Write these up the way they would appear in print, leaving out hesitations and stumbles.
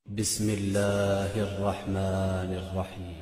بسم الله الرحمن الرحيم.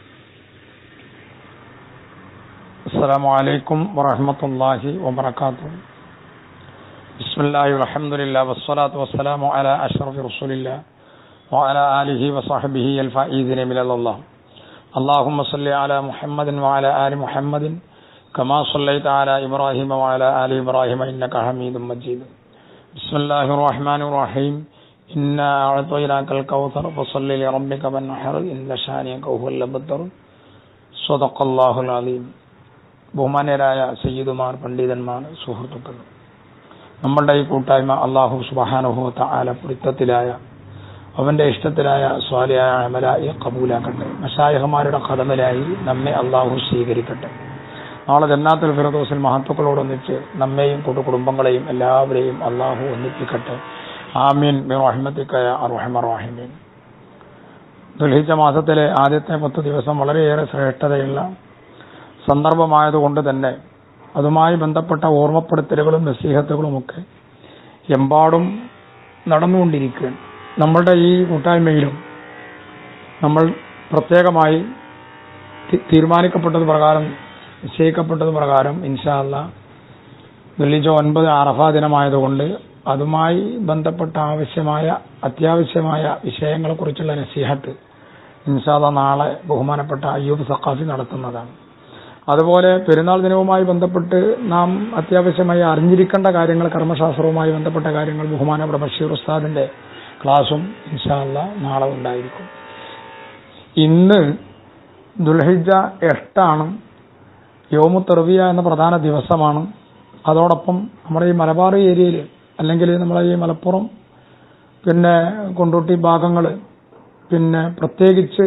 السلام عليكم ورحمة الله وبركاته. بسم الله والحمد لله والصلاة والسلام على أشرف رسول الله وعلى آله وصحبه الفائزين من الله. اللهم صل على محمد وعلى آل محمد كما صليت على إبراهيم وعلى آل إبراهيم إنك حميد مجيد. بسم الله الرحمن الرحيم. إنا أعطيناك الكوثر فصل لربك وانحر إن شانئك هو الأبتر. صدق الله العظيم. ബഹുമാന്യരായ സയ്യിദുമാർ, പണ്ഡിതന്മാർ, സുഹൃത്തുക്കൾ, നമ്മളുടെ ഈ കൂട്ടായ്മ അല്ലാഹു സുബ്ഹാനഹു വ തആല പൊരുത്തത്തിലായ അവന്റെ ഇഷ്ടത്തിലായ സ്വാലിഹായ അമലായി കബൂലാക്കട്ടെ. മശായിഖുമാരുടെ ഖദമിലായി നമ്മെ അല്ലാഹു സ്വീകരിക്കട്ടെ. നാളെ ജന്നാത്തുൽ ഫിർദൗസിൽ മഹത്തുക്കളോടൊന്നിച്ച് നമ്മെയും കുടുംബങ്ങളെയും എല്ലാവരെയും അല്ലാഹു ഒന്നിപ്പിക്കട്ടെ. ആമീൻ ബിറഹ്മതിക യാ അർഹമർ റഹീമീൻ. ദുൽഹിജ്ജ മാസത്തിലെ ആദ്യത്തെ 10 ദിവസം വളരെയേറെ ശ്രേഷ്ഠതയുള്ള സന്ദർഭമായതുകൊണ്ട് തന്നെ അതുമായി ബന്ധപ്പെട്ട ഓർമ്മപ്പെടുത്തലുകളും നസീഹത്തുകളുമൊക്കെ എമ്പാടും നടന്നുകൊണ്ടിരിക്കുകയാണ്. നമ്മളുടെ ഈ കൂട്ടായ്മയിലും നമ്മൾ പ്രത്യേകമായി തീരുമാനിക്കപ്പെട്ടത് പ്രകാരം, നിശ്ചയിക്കപ്പെട്ടത് പ്രകാരം ഇൻഷാ അല്ലാഹ് ദുൽഹിജ്ജ 9 അറഫാ ദിനമായതുകൊണ്ട് അതുമായി ബന്ധപ്പെട്ട അത്യാവശ്യമായ വിഷയങ്ങളെക്കുറിച്ചുള്ള നസീഹത്ത് ഇൻഷാ അല്ലാഹ് നാളെ ബഹുമാനപ്പെട്ട അയ്യൂബ് സഖാഫി നടത്തുന്നതാണ്. അതുപോലെ പെരുന്നാൾ ദിനവുമായി ബന്ധപ്പെട്ട് നാം അത്യാവശ്യമായി അറിഞ്ഞിരിക്കേണ്ട കാര്യങ്ങൾ, കർമ്മശാസ്ത്രവുമായി ബന്ധപ്പെട്ട കാര്യങ്ങൾ ബഹുമാനപ്പെട്ട ബഷീർ ഉസ്താദിന്റെ ക്ലാസും ഇൻഷാ അല്ലാഹ് നാളെ ഉണ്ടായിരിക്കും. ഇന്ന് ദുൽഹിജ്ജ 8 യൗമു തർവിയ എന്ന പ്രധാന ദിവസമാണ്. അതോടൊപ്പം നമ്മുടെ ഈ മലബാർ ഏരിയയിൽ, അല്ലെങ്കിൽ നമ്മളെ ഈ മലപ്പുറം, പിന്നെ കൊണ്ടോട്ടി ഭാഗങ്ങൾ, പിന്നെ പ്രത്യേകിച്ച്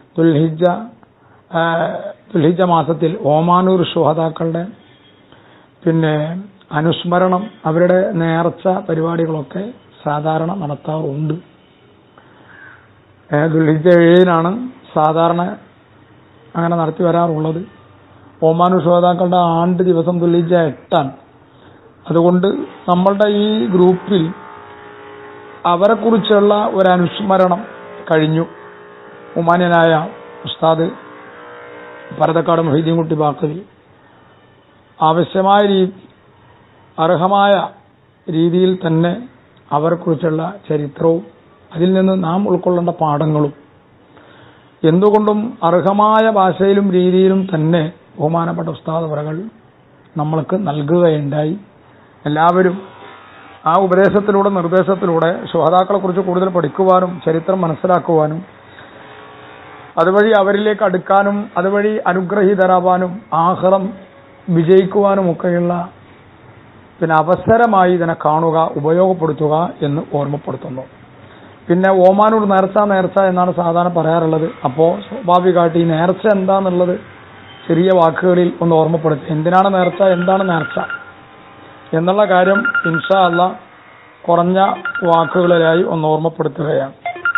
ദുൽഹിജ്ജ മാസത്തിൽ ഓമാനൂർ ശുഹദാക്കളുടെ പിന്നെ അനുസ്മരണം, അവരുടെ നേർച്ച പരിപാടികളൊക്കെ സാധാരണ നടത്താറുണ്ട്. ദുൽഹിജ്ജ 7 സാധാരണ അങ്ങനെ നടത്തി വരാറുള്ളത്. ഓമാനൂർ ശുഹദാക്കളുടെ ആണ്ട് ദിവസം ദുൽഹിജ്ജ 8. അതുകൊണ്ട് നമ്മളുടെ ഈ ഗ്രൂപ്പിൽ അവരെക്കുറിച്ചുള്ള ഒരു അനുസ്മരണം കഴിഞ്ഞു. ഉമാന്യനായ ഉസ്താദ് പരതക്കാട് മുഹീദ്ദീൻ കുട്ടി ബാക്കവി അർഹമായ രീതിയിൽ തന്നെ അവരെക്കുറിച്ചുള്ള ചരിത്രവും അതിൽ നിന്ന് നാം ഉൾക്കൊള്ളേണ്ട പാഠങ്ങളും എന്തുകൊണ്ടും അർഹമായ ഭാഷയിലും രീതിയിലും തന്നെ ബഹുമാനപ്പെട്ട ഉസ്താദ് അവറുകൾ നമ്മൾക്ക് നൽകുകയുണ്ടായി. എല്ലാവരും ആ ഉപദേശത്തിലൂടെ, നിർദ്ദേശത്തിലൂടെ ശുഹദാക്കളെ കുറിച്ച് കൂടുതൽ പഠിക്കുവാനും ചരിത്രം മനസ്സിലാക്കുവാനും അതുവഴി അവരിലേക്ക് അടുക്കാനും അതുവഴി അനുഗ്രഹീതരാവാനും ആഖിറം വിജയിക്കുവാനും ഒക്കെയുള്ള അവസരമായി ഇതിനെ കാണുക, ഉപയോഗപ്പെടുത്തുക എന്ന് ഓർമ്മപ്പെടുത്തുന്നു. പിന്നെ ഓമാനൂർ നേർച്ച എന്നാണ് സാധാരണ പറയാറുള്ളത്. അപ്പോൾ സ്വാഭാവികമായിട്ട് ഈ നേർച്ച എന്താന്നുള്ളത് ചെറിയ വാക്കുകളിൽ ഒന്ന് ഓർമ്മപ്പെടുത്തി, എന്തിനാണ് നേർച്ച, എന്താണ് നേർച്ച എന്നുള്ള കാര്യം ഇൻഷാ അല്ലാഹ് കുറഞ്ഞ വാക്കുകളിലായി ഒന്ന് ഓർമ്മപ്പെടുത്തുകയാണ്.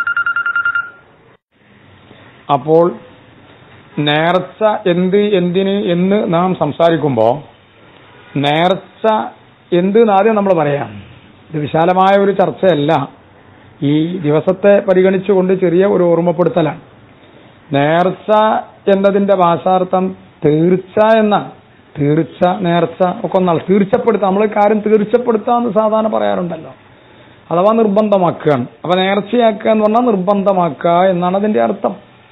അപ്പോൾ നേർച്ച എന്തിന് എന്ന് നാം സംസാരിക്കുമ്പോൾ നേർച്ച എന്ത് ആദ്യം നമ്മൾ പറയാം. ഇത് വിശാലമായ ഒരു ചർച്ചയല്ല, ഈ ദിവസത്തെ പരിഗണിച്ചുകൊണ്ട് ചെറിയ ഒരു ഓർമ്മപ്പെടുത്തലാണ്. നേർച്ച എന്നതിന്റെ ഭാഷാർത്ഥം തീർച്ച എന്നാണ്. തീർച്ച, നേർച്ച ഒക്കെ ഒന്നാണ്. തീർച്ചപ്പെടുത്തുക, നമ്മൾ കാര്യം തീർച്ചപ്പെടുത്താന്ന് സാധാരണ പറയാറുണ്ടല്ലോ, അഥവാ നിർബന്ധമാക്കുകയാണ്. അപ്പൊ നേർച്ചയാക്കുക എന്ന് പറഞ്ഞാൽ നിർബന്ധമാക്കുക എന്നാണ് അതിന്റെ അർത്ഥം.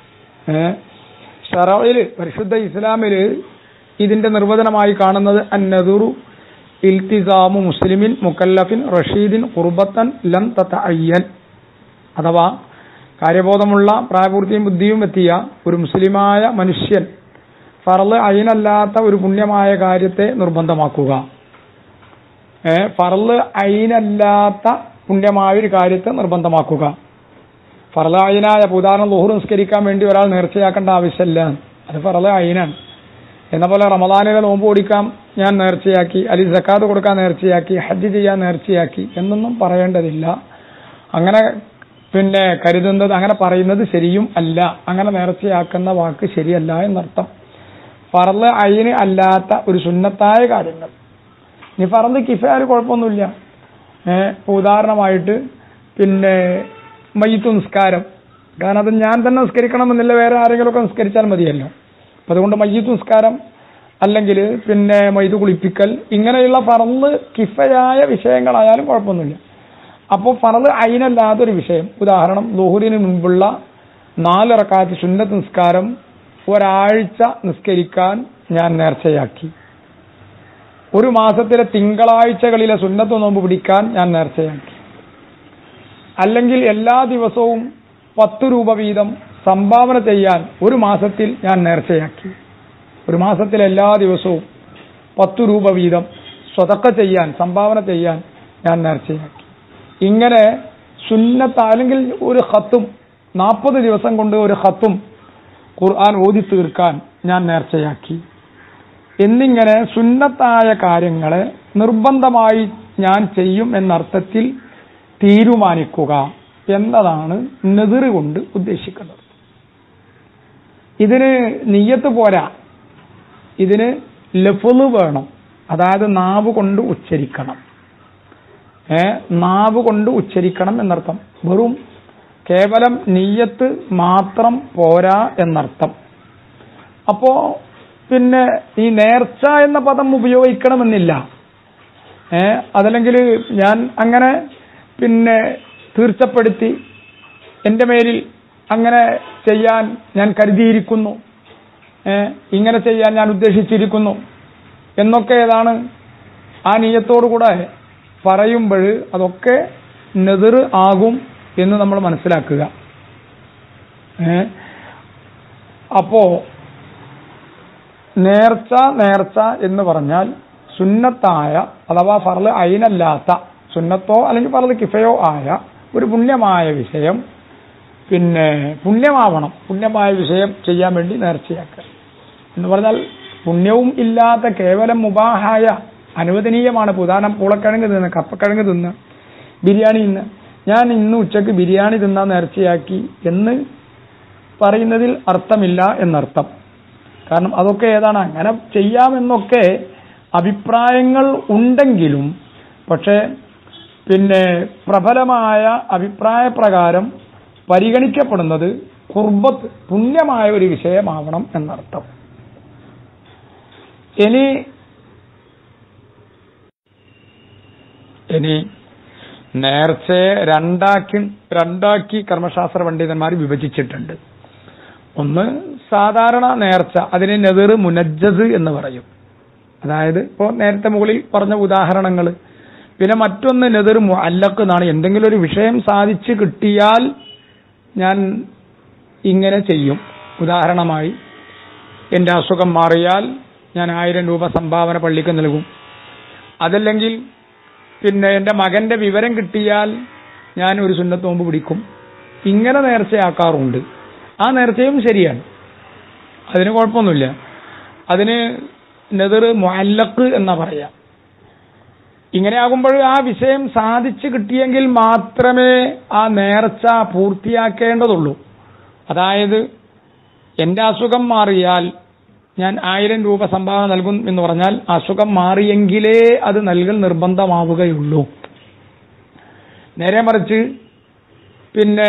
ശറഇല്, പരിശുദ്ധ ഇസ്ലാമില് ഇതിന്റെ നിർവചനമായി കാണുന്നത് അന്നദുറു ഇൽത്തിസാമു മുസ്ലിമിൻ മുക്കല്ലഫിൻ റഷീദിൻ ഖുർബത്തൻ ലം തതഅയ്യൻ, അഥവാ കാര്യബോധമുള്ള പ്രായപൂർത്തിയും ബുദ്ധിയും എത്തിയ ഒരു മുസ്ലിമായ മനുഷ്യൻ ഫർള് ഐനല്ലാത്ത ഒരു പുണ്യമായ കാര്യത്തെ നിർബന്ധമാക്കുക. ഫർള് ഐനല്ലാത്ത പുണ്യമായ ഒരു കാര്യത്തെ നിർബന്ധമാക്കുക. ഫർള് ഐനായ, ഉദാഹരണം ളുഹർ നിസ്കരിക്കാൻ വേണ്ടി ഒരാൾ നേർച്ചയാക്കേണ്ട ആവശ്യമില്ല, അത് ഫർള് ഐനാണ്. എന്ന പോലെ റമദാനിലെ നോമ്പ് ഓടിക്കാൻ ഞാൻ നേർച്ചയാക്കി, അല്ലെങ്കിൽ സക്കാത്ത് കൊടുക്കാൻ നേർച്ചയാക്കി, ഹജ്ജ് ചെയ്യാൻ നേർച്ചയാക്കി എന്നൊന്നും പറയേണ്ടതില്ല. അങ്ങനെ കരുതുന്നത്, അങ്ങനെ പറയുന്നത് ശരിയും അല്ല. അങ്ങനെ നേർച്ചയാക്കുന്ന വാക്ക് ശരിയല്ല എന്നർത്ഥം. ഫർള് ഐന് അല്ലാത്ത ഒരു സുന്നത്തായ കാര്യങ്ങൾ, ഇനി ഫർള് കിഫായ കുഴപ്പമൊന്നുമില്ല. ഉദാഹരണമായിട്ട് മയ്യിത്ത് നിസ്കാരം, കാരണം അത് ഞാൻ തന്നെ നിസ്കരിക്കണമെന്നില്ല, വേറെ ആരെങ്കിലുമൊക്കെ നിസ്കരിച്ചാൽ മതിയല്ലോ. അപ്പം അതുകൊണ്ട് മയ്യിത്ത് നിസ്കാരം അല്ലെങ്കിൽ പിന്നെ മയ്യിത്ത് കുളിപ്പിക്കൽ ഇങ്ങനെയുള്ള ഫർള് കിഫയായ വിഷയങ്ങളായാലും കുഴപ്പമൊന്നുമില്ല. അപ്പോൾ ഫർള് ഐനല്ലാതൊരു വിഷയം, ഉദാഹരണം ളുഹുറിന് മുൻപുള്ള 4 റക്അത്ത് സുന്നത്ത് നിസ്കാരം ഒരാഴ്ച നിസ്കരിക്കാൻ ഞാൻ നേർച്ചയാക്കി, ഒരു മാസത്തിലെ തിങ്കളാഴ്ചകളിലെ സുന്നത്ത് നോമ്പ് പിടിക്കാൻ ഞാൻ നേർച്ചയാക്കി, അല്ലെങ്കിൽ എല്ലാ ദിവസവും 10 രൂപ വീതം സംഭാവന ചെയ്യാൻ ഒരു മാസത്തിൽ ഞാൻ നേർച്ചയാക്കി, ഒരു മാസത്തിൽ എല്ലാ ദിവസവും 10 രൂപ വീതം സ്വതക്ക ചെയ്യാൻ സംഭാവന ചെയ്യാൻ ഞാൻ നേർച്ചയാക്കി. ഇങ്ങനെ സുന്നത്ത് അല്ലെങ്കിൽ ഒരു ഖത്തും 40 ദിവസം കൊണ്ട് ഒരു ഖത്തും ഖുർആൻ ഓതി തീർക്കാൻ ഞാൻ നേർച്ചയാക്കി എന്നിങ്ങനെ സുന്നത്തായ കാര്യങ്ങളെ നിർബന്ധമായി ഞാൻ ചെയ്യും എന്നർത്ഥത്തിൽ തീരുമാനിക്കുക എന്നതാണ് നദിർ കൊണ്ട് ഉദ്ദേശിക്കുന്നത്. ഇതിന് നിയ്യത്ത് പോരാ, ഇതിന് ലഫ്ള് വേണം, അതായത് നാവ് കൊണ്ട് ഉച്ചരിക്കണം. നാവ് കൊണ്ട് ഉച്ചരിക്കണം എന്നർത്ഥം. വെറും കേവലം നിയ്യത്ത് മാത്രം പോരാ എന്നർത്ഥം. അപ്പോ പിന്നെ ഈ നേർച്ച എന്ന പദം ഉപയോഗിക്കണമെന്നില്ല. അതല്ലെങ്കിൽ ഞാൻ അങ്ങനെ പിന്നെ തീർച്ചപ്പെടുത്തി എൻ്റെ മേലിൽ അങ്ങനെ ചെയ്യാൻ ഞാൻ കരുതിയിരിക്കുന്നു, ഇങ്ങനെ ചെയ്യാൻ ഞാൻ ഉദ്ദേശിച്ചിരിക്കുന്നു എന്നൊക്കെ ഏതാണ് ആ നിയ്യത്തോടു കൂടെ പറയുമ്പോൾ അതൊക്കെ നദിർ ആകും എന്ന് നമ്മൾ മനസ്സിലാക്കുക. അപ്പോ നേർച്ച എന്ന് പറഞ്ഞാൽ സുന്നത്തായ അഥവാ ഫർള് ഐനല്ലാത്ത സുന്നത്തോ അല്ലെങ്കിൽ ഫർള് കിഫയോ ആയ ഒരു പുണ്യമായ വിഷയം, പിന്നെ പുണ്യമാവണം, പുണ്യമായ വിഷയം ചെയ്യാൻ വേണ്ടി നേർച്ചയാക്കുക എന്ന് പറഞ്ഞാൽ പുണ്യവും ഇല്ലാത്ത കേവലം മുബാഹായ അനുവദനീയമാണ്. ഉദാഹരണം പൂളക്കിഴങ്ങ് തിന്ന്, കപ്പക്കിഴങ്ങ് തിന്ന്, ബിരിയാണി തിന്ന്, ഞാൻ ഇന്ന് ഉച്ചക്ക് ബിരിയാണി തിന്നാൻ നേർച്ചയാക്കി എന്ന് പറയുന്നതിൽ അർത്ഥമില്ല എന്നർത്ഥം. കാരണം അതൊക്കെ ഏതാണ്, അങ്ങനെ ചെയ്യാമെന്നൊക്കെ അഭിപ്രായങ്ങൾ ഉണ്ടെങ്കിലും പക്ഷേ പിന്നെ പ്രബലമായ അഭിപ്രായ പ്രകാരം പരിഗണിക്കപ്പെടുന്നത് ഖുർബത്ത് പുണ്യമായ ഒരു വിഷയമാവണം എന്നർത്ഥം. ഇനി നേർച്ചയെ രണ്ടാക്കി കർമ്മശാസ്ത്ര പണ്ഡിതന്മാർ വിഭജിച്ചിട്ടുണ്ട്. ഒന്ന് സാധാരണ നേർച്ച, അതിന് നദിർ മുനജ്ജസ് എന്ന് പറയും, അതായത് ഇപ്പോൾ നേരത്തെ മുകളിൽ പറഞ്ഞ ഉദാഹരണങ്ങൾ. പിന്നെ മറ്റൊന്ന് നദിർ മുഅല്ലഖ് എന്നാണ്, എന്തെങ്കിലും ഒരു വിഷയം സാധിച്ചു കിട്ടിയാൽ ഞാൻ ഇങ്ങനെ ചെയ്യും. ഉദാഹരണമായി എൻ്റെ അസുഖം മാറിയാൽ ഞാൻ 1000 രൂപ സംഭാവന പള്ളിക്ക് നൽകും, അതല്ലെങ്കിൽ പിന്നെ എൻ്റെ മകന്റെ വിവരം കിട്ടിയാൽ ഞാൻ ഒരു സുന്നത്ത് നോമ്പ് പിടിക്കും. ഇങ്ങനെ നേർച്ചയാക്കാറുണ്ട്. ആ നേർച്ചയും ശരിയാണ്, അതിന് കുഴപ്പമൊന്നുമില്ല. അതിന് നദിർ മുഅല്ലഖ് എന്നാ പറയാം. ഇങ്ങനെയാകുമ്പോൾ ആ വിഷയം സാധിച്ചു കിട്ടിയെങ്കിൽ മാത്രമേ ആ നേർച്ച പൂർത്തിയാക്കേണ്ടതുള്ളൂ. അതായത് എൻ്റെ അസുഖം മാറിയാൽ ഞാൻ 1000 രൂപ സംഭാവന നൽകും എന്ന് പറഞ്ഞാൽ അസുഖം മാറിയെങ്കിലേ അത് നൽകൽ നിർബന്ധമാവുകയുള്ളൂ. നേരെ മറിച്ച് പിന്നെ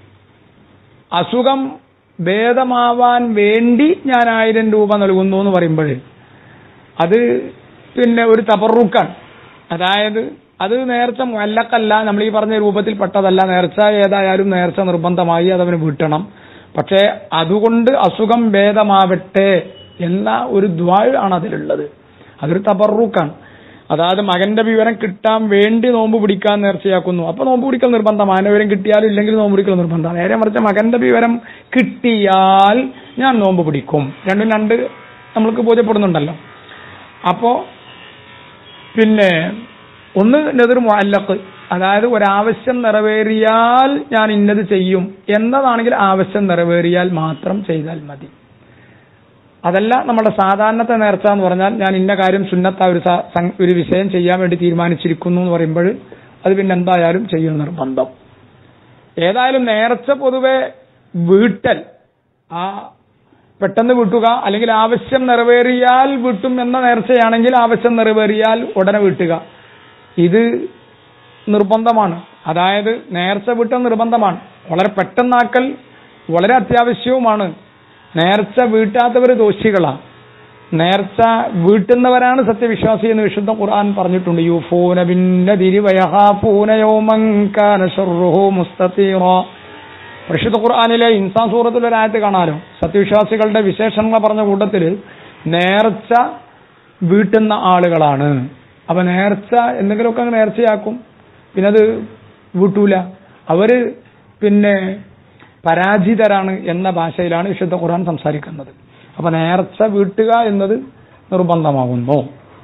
അസുഖം ഭേദമാവാൻ വേണ്ടി ഞാൻ 1000 രൂപ നൽകുന്നു എന്ന് പറയുമ്പോൾ അത് പിന്നെ ഒരു തബറുക്കാണ്. അതായത് അത് നേർച്ച മുഅല്ലഖല്ല, നമ്മൾ ഈ പറഞ്ഞ രൂപത്തിൽ പെട്ടതല്ല. നേർച്ച ഏതായാലും നേർച്ച നിർബന്ധമായി അതവന് വീട്ടണം. പക്ഷേ അതുകൊണ്ട് അസുഖം ഭേദമാവട്ടെ എന്ന ഒരു ദുആ ആണ് അതിലുള്ളത്. അതൊരു തബറുക്കാണ്. അതായത് മകന്റെ വിവരം കിട്ടാൻ വേണ്ടി നോമ്പ് പിടിക്കാൻ നേർച്ചയാക്കുന്നു. അപ്പൊ നോമ്പ് പിടിക്കൽ നിർബന്ധമാണ്. വിവരം കിട്ടിയാലും ഇല്ലെങ്കിൽ നോമ്പ് പിടിക്കൽ നിർബന്ധമാണ്. നേരെ മറിച്ച് മകന്റെ വിവരം കിട്ടിയാൽ ഞാൻ നോമ്പ് പിടിക്കും. രണ്ടും രണ്ട് നമ്മൾക്ക് ബോധ്യപ്പെടുന്നുണ്ടല്ലോ. അപ്പോ പിന്നെ ഒന്ന് നദിർ മുഅല്ലഖ്, അതായത് ഒരാവശ്യം നിറവേറിയാൽ ഞാൻ ഇന്നത് ചെയ്യും എന്നതാണെങ്കിൽ ആവശ്യം നിറവേറിയാൽ മാത്രം ചെയ്താൽ മതി. അതല്ല നമ്മുടെ സാധാരണത്തെ നേർച്ച എന്ന് പറഞ്ഞാൽ ഞാൻ ഇന്ന കാര്യം സുന്നത്ത ഒരു വിഷയം ചെയ്യാൻ വേണ്ടി തീരുമാനിച്ചിരിക്കുന്നു എന്ന് പറയുമ്പോൾ അത് പിന്നെ എന്തായാലും ചെയ്യുന്ന നിർബന്ധം. ഏതായാലും നേർച്ച പൊതുവെ വീട്ടൽ, ആ പെട്ടെന്ന് വീട്ടുക, അല്ലെങ്കിൽ ആവശ്യം നിറവേറിയാൽ വീട്ടും എന്ന നേർച്ചയാണെങ്കിൽ ആവശ്യം നിറവേറിയാൽ ഉടനെ വീട്ടുക, ഇത് നിർബന്ധമാണ്. അതായത് നേർച്ച വീട്ടൽ നിർബന്ധമാണ്. വളരെ പെട്ടെന്നാക്കൽ വളരെ അത്യാവശ്യവുമാണ്. നേർച്ച വീട്ടാത്തവർ ദോഷികളാണ്. നേർച്ച വീട്ടുന്നവരാണ് സത്യവിശ്വാസി എന്ന് വിശുദ്ധ ഖുർആൻ പറഞ്ഞിട്ടുണ്ട്. യൂഫൂന ബിന്നദിരി വയഖാഫൂന യൗമൻ കാന ശർറുഹു മുസ്തതീറ. പരിശുദ്ധ ഖുർആനിലെ ഇൻസാൻ സൂറത്തിൽ ഒരു ആയത്ത് കാണാലോ. സത്യവിശ്വാസികളുടെ വിശേഷണങ്ങൾ പറഞ്ഞ കൂട്ടത്തിൽ നേർച്ച വീട്ടുന്ന ആളുകളാണ്. അപ്പൊ നേർച്ച എന്തെങ്കിലുമൊക്കെ അങ്ങ് നേർച്ചയാക്കും, പിന്നെ അത് വീട്ടൂല. അവര് പിന്നെ പരാജിതരാണ് എന്ന ഭാഷയിലാണ് വിശുദ്ധ ഖുർആൻ സംസാരിക്കുന്നത്. അപ്പൊ നേർച്ച വീട്ടുക എന്നത് നിർബന്ധമാകുന്നു.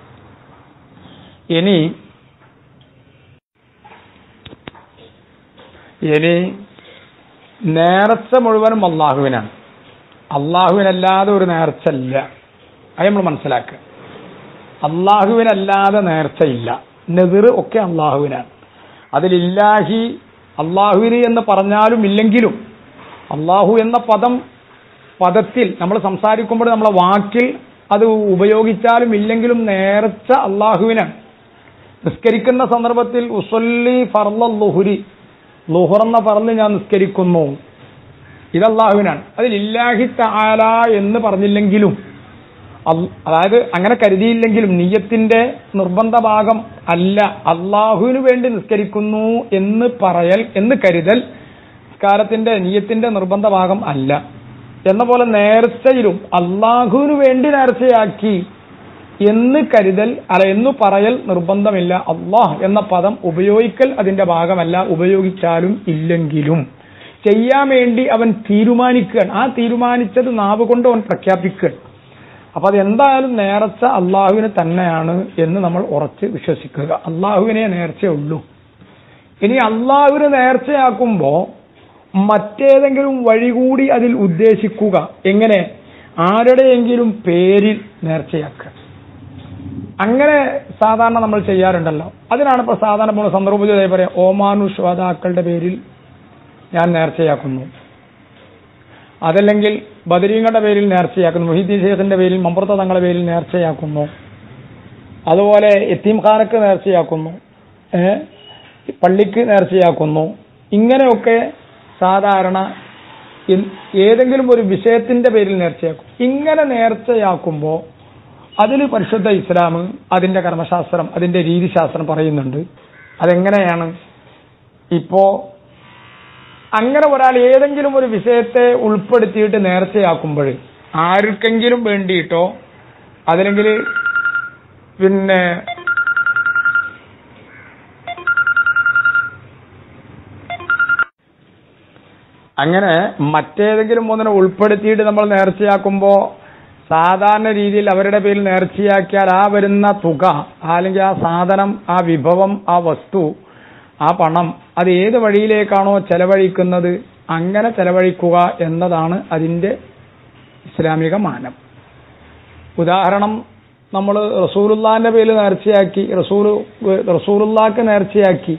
ഇനി നേർച്ച മുഴുവനും അള്ളാഹുവിനാണ്. അള്ളാഹുവിനല്ലാതെ ഒരു നേർച്ച ഇല്ല. അത് നമ്മൾ മനസ്സിലാക്കുക. അള്ളാഹുവിനല്ലാതെ നേർച്ചയില്ല. നെതിർ ഒക്കെ അള്ളാഹുവിനാണ്. അതിലില്ലാഹി അള്ളാഹുവിന് എന്ന് പറഞ്ഞാലും ഇല്ലെങ്കിലും അള്ളാഹു എന്ന പദത്തിൽ നമ്മൾ സംസാരിക്കുമ്പോൾ നമ്മളെ വാക്കിൽ അത് ഉപയോഗിച്ചാലും ഇല്ലെങ്കിലും നേർച്ച അള്ളാഹുവിനാണ്. നിസ്കരിക്കുന്ന സന്ദർഭത്തിൽ ഉസല്ലി ഫർള ളുഹ്രി, ളുഹർ എന്ന ഫർള് ഞാൻ നിസ്കരിക്കുന്നു, ഇത് അള്ളാഹുവിനാണ്. അതിലില്ലാഹി തആല എന്ന് പറഞ്ഞില്ലെങ്കിലും, അതായത് അങ്ങനെ കരുതിയില്ലെങ്കിലും നിയ്യത്തിന്റെ നിർബന്ധ ഭാഗം അല്ല അള്ളാഹുവിന് വേണ്ടി നിസ്കരിക്കുന്നു എന്ന് പറയൽ, എന്ന് കരുതൽ നിസ്കാരത്തിന്റെ നിയ്യത്തിന്റെ നിർബന്ധ ഭാഗം അല്ല. എന്ന പോലെ നേർച്ചയിലും അള്ളാഹുവിന് വേണ്ടി നേർച്ചയാക്കി എന്ന് കരുതൽ അല്ല എന്ന് പറയൽ നിർബന്ധമില്ല. അള്ളാഹ് എന്ന പദം ഉപയോഗിക്കൽ അതിന്റെ ഭാഗമല്ല. ഉപയോഗിച്ചാലും ഇല്ലെങ്കിലും ചെയ്യാൻ വേണ്ടി അവൻ തീരുമാനിക്കുകയാണ്. ആ തീരുമാനിച്ചത് നാവ് കൊണ്ട് അവൻ പ്രഖ്യാപിക്കുകയാണ്. അപ്പൊ അത് എന്തായാലും നേർച്ച അള്ളാഹുവിന് തന്നെയാണ് എന്ന് നമ്മൾ ഉറച്ച് വിശ്വസിക്കുക. അള്ളാഹുവിനെ നേർച്ചയുള്ളൂ. ഇനി അള്ളാഹുവിനെ നേർച്ചയാക്കുമ്പോ മറ്റേതെങ്കിലും വഴി കൂടി അതിൽ ഉദ്ദേശിക്കുക. എങ്ങനെ? ആരുടെയെങ്കിലും പേരിൽ നേർച്ചയാക്കുക. അങ്ങനെ സാധാരണ നമ്മൾ ചെയ്യാറുണ്ടല്ലോ. അതിനാണ് ഇപ്പൊ സാധാരണ സന്ദർഭത്തിൽ പറയാം, ഓമാനു ശ്വാതാക്കളുടെ പേരിൽ ഞാൻ നേർച്ചയാക്കുന്നു, അതല്ലെങ്കിൽ ബദരീങ്ങളുടെ പേരിൽ നേർച്ചയാക്കുന്നു, മുഹീദ്ദീൻ ശൈഖിന്റെ പേരിൽ, മമ്പുറത്ത തങ്ങളുടെ പേരിൽ നേർച്ചയാക്കുന്നു, അതുപോലെ യത്തീംഖാനക്ക് നേർച്ചയാക്കുന്നു, പള്ളിക്ക് നേർച്ചയാക്കുന്നു. ഇങ്ങനെയൊക്കെ സാധാരണ ഏതെങ്കിലും ഒരു വിഷയത്തിന്റെ പേരിൽ നേർച്ചയാക്കും. ഇങ്ങനെ നേർച്ചയാക്കുമ്പോൾ അതിൽ പരിശുദ്ധ ഇസ്ലാം അതിന്റെ കർമ്മശാസ്ത്രം, അതിന്റെ രീതിശാസ്ത്രം പറയുന്നുണ്ട്. അതെങ്ങനെയാണ്? ഇപ്പോ അങ്ങനെ ഒരാൾ ഏതെങ്കിലും ഒരു വിഷയത്തെ ഉൾപ്പെടുത്തിയിട്ട് നേർച്ചയാക്കുമ്പോൾ ആർക്കെങ്കിലും വേണ്ടിയിട്ടോ അതല്ലെങ്കിൽ പിന്നെ അങ്ങനെ മറ്റേതെങ്കിലും ഒന്നിനെ ഉൾപ്പെടുത്തിയിട്ട് നമ്മൾ നേർച്ചയാക്കുമ്പോൾ സാധാരണ രീതിയിൽ അവരുടെ പേരിൽ നേർച്ചയാക്കിയാൽ ആ വരുന്ന തുക, അല്ലെങ്കിൽ ആ സാധനം, ആ വിഭവം, ആ വസ്തു, ആ പണം അത് ഏത് വഴിയിലേക്കാണോ ചെലവഴിക്കുന്നത് അങ്ങനെ ചെലവഴിക്കുക എന്നതാണ് അതിൻ്റെ ഇസ്ലാമിക മാനം. ഉദാഹരണം, നമ്മൾ റസൂലുള്ളാഹിന്റെ പേരിൽ നേർച്ചയാക്കി, റസൂലുള്ളാഹിക്ക് നേർച്ചയാക്കി,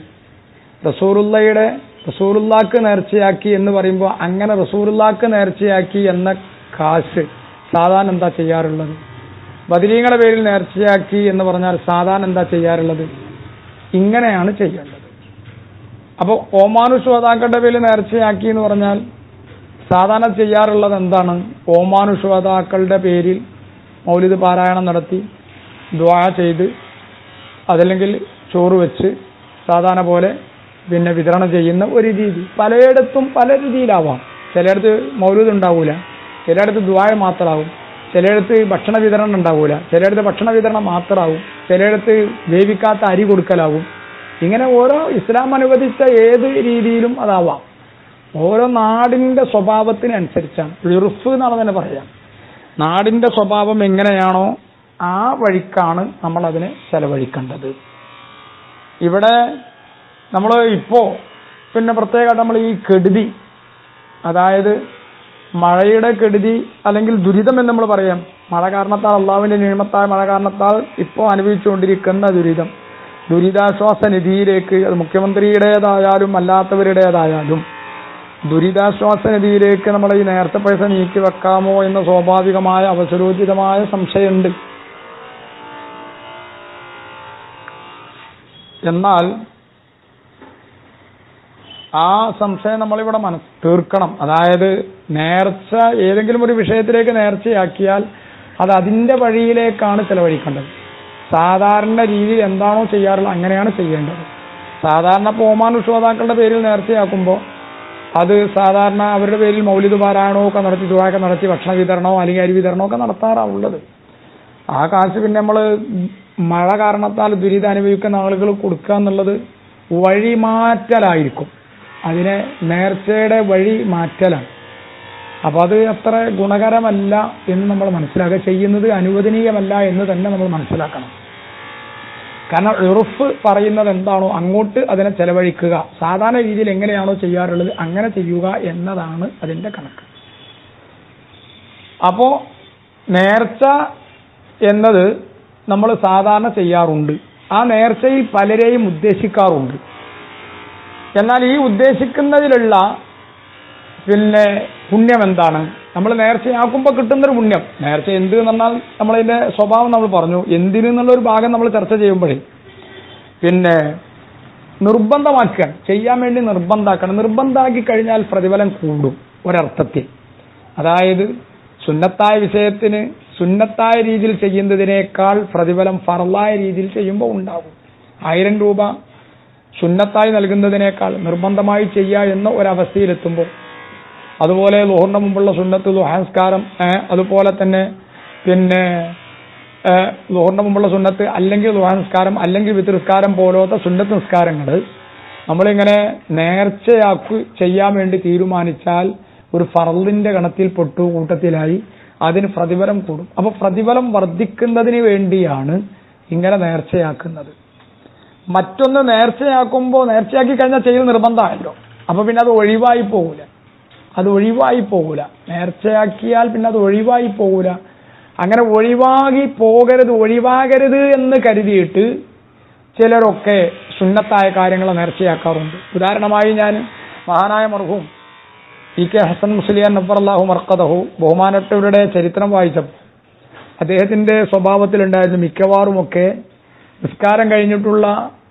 റസൂലുള്ളാഹിക്ക് നേർച്ചയാക്കി എന്ന് പറയുമ്പോൾ അങ്ങനെ റസൂലുള്ളാഹിക്ക് നേർച്ചയാക്കി എന്ന കാശ് സാധാരണ എന്താ ചെയ്യാറുള്ളത്? ബദരീങ്ങളുടെ പേരിൽ നേർച്ചയാക്കി എന്ന് പറഞ്ഞാൽ സാധാരണ എന്താ ചെയ്യാറുള്ളത്? ഇങ്ങനെയാണ് ചെയ്യേണ്ടത്. അപ്പോൾ ഓമാനു ശുഹദാക്കളുടെ പേരിൽ നേർച്ചയാക്കി എന്ന് പറഞ്ഞാൽ സാധാരണ ചെയ്യാറുള്ളത് എന്താണ്? ഓമാനു ശുഹദാക്കളുടെ പേരിൽ മൗലിദ് പാരായണം നടത്തി ദുആ ചെയ്ത് അതല്ലെങ്കിൽ ചോറ് വെച്ച് സാധാരണ പോലെ പിന്നെ വിതരണം ചെയ്യുന്ന ഒരു രീതി. പലയിടത്തും പല രീതിയിലാവാം. ചിലയിടത്ത് മൗലൂദ് ഉണ്ടാവൂല, ചിലയിടത്ത് ദുആ മാത്രമാവും, ചിലയിടത്ത് ഭക്ഷണ വിതരണം ഉണ്ടാവൂല, ചിലയിടത്ത് ഭക്ഷണ വിതരണം മാത്രമാവും, ചിലയിടത്ത് വേവിക്കാത്ത അരി കൊടുക്കലാവും. ഇങ്ങനെ ഓരോ ഇസ്ലാം അനുവദിച്ച ഏത് രീതിയിലും അതാവാം. ഓരോ നാടിന്റെ സ്വഭാവത്തിനനുസരിച്ചാണ്. ഇർഫ് എന്നാണ് തന്നെ പറയാം. നാടിന്റെ സ്വഭാവം എങ്ങനെയാണോ ആ വഴിക്കാണ് നമ്മൾ അതിനെ ചെലവഴിക്കേണ്ടത്. ഇവിടെ നമ്മൾ ഇപ്പോ പിന്നെ പ്രത്യേകമായിട്ട് നമ്മൾ ഈ കെടുതി, അതായത് മഴയുടെ കെടുതി അല്ലെങ്കിൽ ദുരിതം എന്ന് നമ്മൾ പറയാം. മഴ കാരണത്താൽ, അള്ളാഹുവിന്റെ നിഅമത്തായ മഴ കാരണത്താൽ ഇപ്പോൾ അനുഭവിച്ചുകൊണ്ടിരിക്കുന്ന ദുരിതം, ദുരിതാശ്വാസ നിധിയിലേക്ക്, അത് മുഖ്യമന്ത്രിയുടേതായാലും അല്ലാത്തവരുടേതായാലും ദുരിതാശ്വാസ നിധിയിലേക്ക് നമ്മൾ ഈ നേരത്തെ പൈസ നീക്കി വെക്കാമോ എന്ന സ്വാഭാവികമായ അവസരോചിതമായ സംശയമുണ്ട്. എന്നാൽ ആ സംശയം നമ്മളിവിടെ തീർക്കണം. അതായത് നേർച്ച ഏതെങ്കിലും ഒരു വിഷയത്തിലേക്ക് നേർച്ചയാക്കിയാൽ അത് അതിന്റെ വഴിയിലേക്കാണ് ചെലവഴിക്കേണ്ടത്. സാധാരണ രീതിയിൽ എന്താണോ ചെയ്യാറുള്ളത് അങ്ങനെയാണ് ചെയ്യേണ്ടത്. സാധാരണ ഓമാൻ ശ്രോതാക്കളുടെ പേരിൽ നേർച്ചയാക്കുമ്പോൾ അത് സാധാരണ അവരുടെ പേരിൽ മൗലിദ് പാരായണമോ ഒക്കെ നടത്തി ദുആയൊക്കെ നടത്തി ഭക്ഷണ വിതരണമോ അല്ലെങ്കിൽ അരി വിതരണമോ ഒക്കെ നടത്താറുള്ളത്. ആ കാശ് പിന്നെ നമ്മൾ മഴ കാരണത്താൽ ദുരിതം അനുഭവിക്കുന്ന ആളുകൾ കൊടുക്കുക എന്നുള്ളത് വഴിമാറ്റലായിരിക്കും. അതിനെ നേർച്ചയുടെ വഴി മാറ്റലാണ്. അപ്പൊ അത് അത്ര ഗുണകരമല്ല എന്ന് നമ്മൾ മനസ്സിലാക്കുക. ചെയ്യുന്നത് അനുവദനീയമല്ല എന്ന് തന്നെ നമ്മൾ മനസ്സിലാക്കണം. കാരണം ഉറുഫ് പറയുന്നത് എന്താണോ അങ്ങോട്ട് അതിനെ ചെലവഴിക്കുക, സാധാരണ രീതിയിൽ എങ്ങനെയാണോ ചെയ്യാറുള്ളത് അങ്ങനെ ചെയ്യുക എന്നതാണ് അതിന്റെ കണക്ക്. അപ്പോ നേർച്ച എന്നത് നമ്മൾ സാധാരണ ചെയ്യാറുണ്ട്. ആ നേർച്ചയിൽ പലരെയും ഉദ്ദേശിക്കാറുണ്ട്. എന്നാൽ ഈ ഉദ്ദേശിക്കുന്നതിലുള്ള പുണ്യം എന്താണ്? നമ്മൾ നേർച്ചയാക്കുമ്പോൾ കിട്ടുന്നൊരു പുണ്യം. നേർച്ച എന്ത് എന്ന് പറഞ്ഞാൽ നമ്മളതിന്റെ സ്വഭാവം നമ്മൾ പറഞ്ഞു. എന്തിന് എന്നുള്ളൊരു ഭാഗം നമ്മൾ ചർച്ച ചെയ്യുമ്പോഴേ നിർബന്ധമാക്കാൻ ചെയ്യാൻ വേണ്ടി നിർബന്ധാക്കണം. നിർബന്ധാക്കി കഴിഞ്ഞാൽ പ്രതിഫലം കൂടും ഒരർത്ഥത്തിൽ. അതായത് സുന്നത്തായ വിഷയത്തിന് സുന്നത്തായ രീതിയിൽ ചെയ്യുന്നതിനേക്കാൾ പ്രതിഫലം ഫർളായ രീതിയിൽ ചെയ്യുമ്പോൾ ഉണ്ടാകും. 1000 രൂപ സുന്നത്തായി നൽകുന്നതിനേക്കാൾ നിർബന്ധമായി ചെയ്യുക എന്ന ഒരവസ്ഥയിലെത്തുമ്പോൾ, അതുപോലെ ളുഹറിന് മുമ്പുള്ള സുന്നത്ത് ദുഹാസ്കാരം, അതുപോലെ തന്നെ ളുഹറിന് മുമ്പുള്ള സുന്നത്ത് അല്ലെങ്കിൽ ദുഹാസ്കാരം അല്ലെങ്കിൽ വിത്ർസ്കാരം പോലത്തെ സുന്നത്ത് നിസ്കാരങ്ങൾ നമ്മളിങ്ങനെ നേർച്ചയാക്കി ചെയ്യാൻ വേണ്ടി തീരുമാനിച്ചാൽ ഒരു ഫർളിന്റെ ഗണത്തിൽ കൂട്ടത്തിലായി അതിന് പ്രതിഫലം കൂടും. അപ്പൊ പ്രതിഫലം വർദ്ധിക്കുന്നതിന് വേണ്ടിയാണ് ഇങ്ങനെ നേർച്ചയാക്കുന്നത്. മറ്റൊന്ന് നേർച്ചയാക്കുമ്പോൾ നേർച്ചയാക്കി കഴിഞ്ഞാൽ ചെയ്ത് നിർബന്ധമായല്ലോ. അപ്പൊ പിന്നെ അത് ഒഴിവായി പോകൂല. നേർച്ചയാക്കിയാൽ പിന്നെ അത് ഒഴിവായി പോകൂല. അങ്ങനെ ഒഴിവാകരുത് എന്ന് കരുതിയിട്ട് ചിലരൊക്കെ സുന്നത്തായ കാര്യങ്ങൾ നേർച്ചയാക്കാറുണ്ട്. ഉദാഹരണമായി ഞാൻ മഹാനായ മർഹൂം ഇ കെ ഹസൻ മുസ്ലിയാർ നബ്ബറല്ലാഹു മർഖദഹു ബഹുമാനപ്പെട്ടവരുടെ ചരിത്രം വായിച്ചപ്പോൾ അദ്ദേഹത്തിന്റെ സ്വഭാവത്തിലുണ്ടായിരുന്നു മിക്കവാറുമൊക്കെ നിസ്കാരം കഴിഞ്ഞിട്ടുള്ള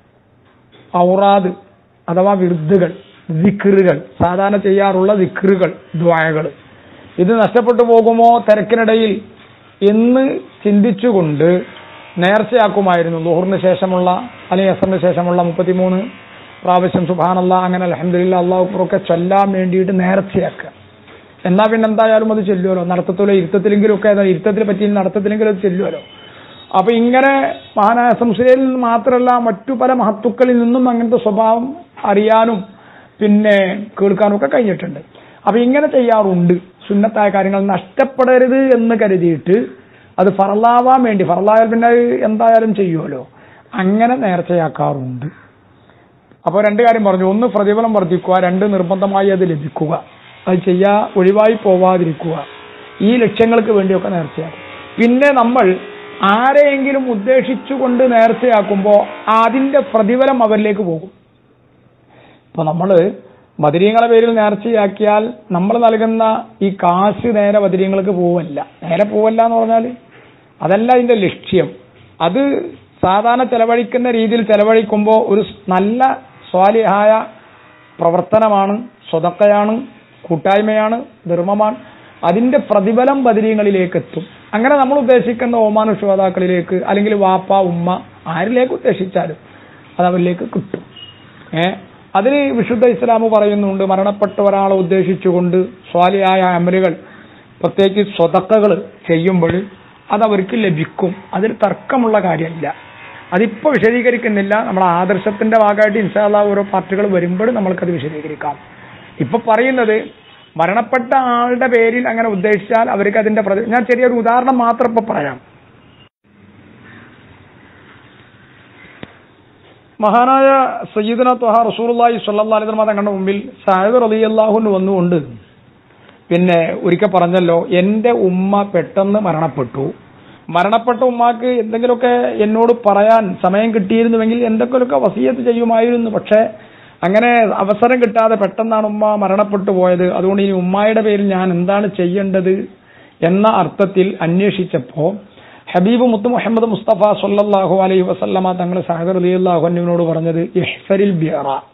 ഔറാദ് അഥവാ വിർദുകൾ, ദിക്റുകൾ, സാധാരണ ചെയ്യാറുള്ള ദിക്റുകൾ, ദുആകൾ ഇത് നഷ്ടപ്പെട്ടു പോകുമോ തിരക്കിനിടയിൽ എന്ന് ചിന്തിച്ചുകൊണ്ട് നേർച്ചയാക്കുമായിരുന്നു. ളുഹറിന് ശേഷമുള്ള അല്ലെങ്കിൽ അസറിന് ശേഷമുള്ള 33 പ്രാവശ്യം സുബ്ഹാനല്ലാഹ് അങ്ങനെ അൽഹംദുലില്ലാഹ് അല്ലാഹു അക്ബർ ഒക്കെ ചൊല്ലാൻ വേണ്ടിയിട്ട് നേർച്ചയാക്കുക. എന്നാ പിന്നെ എന്തായാലും അത് ചെല്ലുമല്ലോ. നടത്തത്തിലോ ഇരുത്തത്തിലെങ്കിലും ഒക്കെ ഇരുത്തത്തിനെ പറ്റി നടത്തത്തിലെങ്കിലും അത് ചെല്ലുമല്ലോ. അപ്പൊ ഇങ്ങനെ മഹാനായ സംശയിൽ നിന്ന് മാത്രമല്ല മറ്റു പല മഹത്തുക്കളിൽ നിന്നും അങ്ങനത്തെ സ്വഭാവം അറിയാനും കേൾക്കാനും ഒക്കെ കഴിഞ്ഞിട്ടുണ്ട്. അപ്പൊ ഇങ്ങനെ ചെയ്യാറുണ്ട്. സുന്നത്തായ കാര്യങ്ങൾ നഷ്ടപ്പെടരുത് എന്ന് കരുതിയിട്ട് അത് ഫർളാവാൻ വേണ്ടി, ഫർളായാൽ പിന്നെ എന്തായാലും ചെയ്യുമല്ലോ, അങ്ങനെ നേർച്ചയാക്കാറുണ്ട്. അപ്പോൾ 2 കാര്യം പറഞ്ഞു. 1 പ്രതിഫലം വർദ്ധിക്കുക, 2 നിർബന്ധമായി അത് ലഭിക്കുക, അത് ഒഴിവായി പോവാതിരിക്കുക. ഈ ലക്ഷ്യങ്ങൾക്ക് വേണ്ടിയൊക്കെ നേർച്ചയാക്കും. പിന്നെ നമ്മൾ ആരെയെങ്കിലും ഉദ്ദേശിച്ചുകൊണ്ട് നേർച്ചയാക്കുമ്പോൾ അതിന്റെ പ്രതിഫലം അവരിലേക്ക് പോകും. ഇപ്പൊ നമ്മള് ബദരീങ്ങളെ പേരിൽ നേർച്ചയാക്കിയാൽ നമ്മൾ നൽകുന്ന ഈ കാശ് നേരെ ബദരീങ്ങൾക്ക് പോവല്ല. നേരെ പോവല്ല എന്ന് പറഞ്ഞാൽ അതല്ല അതിന്റെ ലക്ഷ്യം. അത് സാധാരണ ചെലവഴിക്കുന്ന രീതിയിൽ ചെലവഴിക്കുമ്പോൾ ഒരു നല്ല സ്വാലിഹായ പ്രവർത്തനമാണ്, സ്വതക്കയാണ്, കൂട്ടായ്മയാണ്, ധർമ്മമാണ്. അതിന്റെ പ്രതിഫലം ബദരീങ്ങളിലേക്ക് എത്തും. അങ്ങനെ നമ്മൾ ഉദ്ദേശിക്കുന്ന ഓമാൻ ശ്രോതാക്കളിലേക്ക് അല്ലെങ്കിൽ വാപ്പ ഉമ്മ ആരിലേക്ക് ഉദ്ദേശിച്ചാലും അത് അവരിലേക്ക് കിട്ടും. അതിന് വിശുദ്ധ ഇസ്ലാം പറയുന്നുണ്ട്, മരണപ്പെട്ട ഒരാളെ ഉദ്ദേശിച്ചുകൊണ്ട് സ്വാലിഹായ അമലുകൾ പ്രത്യേകിച്ച് സ്വതക്കകൾ ചെയ്യുമ്പോൾ അതവർക്ക് ലഭിക്കും. അതിൽ തർക്കമുള്ള കാര്യമില്ല. അതിപ്പോൾ വിശദീകരിക്കുന്നില്ല. നമ്മുടെ ആദർശത്തിന്റെ ഭാഗമായിട്ട് ഇൻഷാ അല്ലാഹ് ഓരോ പാർട്ടികൾ വരുമ്പോൾ നമ്മൾക്കത് വിശദീകരിക്കാം. ഇപ്പൊ പറയുന്നത് മരണപ്പെട്ട ആളുടെ പേരിൽ അങ്ങനെ ഉദ്ദേശിച്ചാൽ അവർക്ക് അതിന്റെ ഞാൻ ചെറിയൊരു ഉദാഹരണം മാത്രം ഇപ്പൊ പറയാം. മഹാനായ സയ്യിദുന ത്വഹ റസൂലുള്ളാഹി സ്വല്ലല്ലാഹു അലൈഹി വസല്ലം തങ്ങളുടെ മുമ്പിൽ സഅദ് റളിയല്ലാഹു അൻഹു വന്നുകൊണ്ട് ഒരിക്കൽ പറഞ്ഞല്ലോ, എന്റെ ഉമ്മ പെട്ടെന്ന് മരണപ്പെട്ട ഉമ്മാക്ക് എന്തെങ്കിലുമൊക്കെ എന്നോട് പറയാൻ സമയം കിട്ടിയിരുന്നുവെങ്കിൽ എന്തൊക്കെയൊക്കെ വസിയത്ത് ചെയ്യുമായിരുന്നു. പക്ഷെ അങ്ങനെ അവസരം കിട്ടാതെ പെട്ടെന്നാണ് ഉമ്മ മരണപ്പെട്ടു പോയത്. അതുകൊണ്ട് ഇനി ഉമ്മായുടെ പേരിൽ ഞാൻ എന്താണ് ചെയ്യേണ്ടത് എന്ന അർത്ഥത്തിൽ അന്വേഷിച്ചപ്പോ ഹബീബ് മുത്ത് മുഹമ്മദ് മുസ്തഫ സ്വല്ലല്ലാഹു അലൈഹി വസല്ലമ തങ്ങൾ സഅദ് റളിയല്ലാഹു അൻഹുവിനോട് പറഞ്ഞത് ഇഹ്ഫരിൽ ബിഅറ,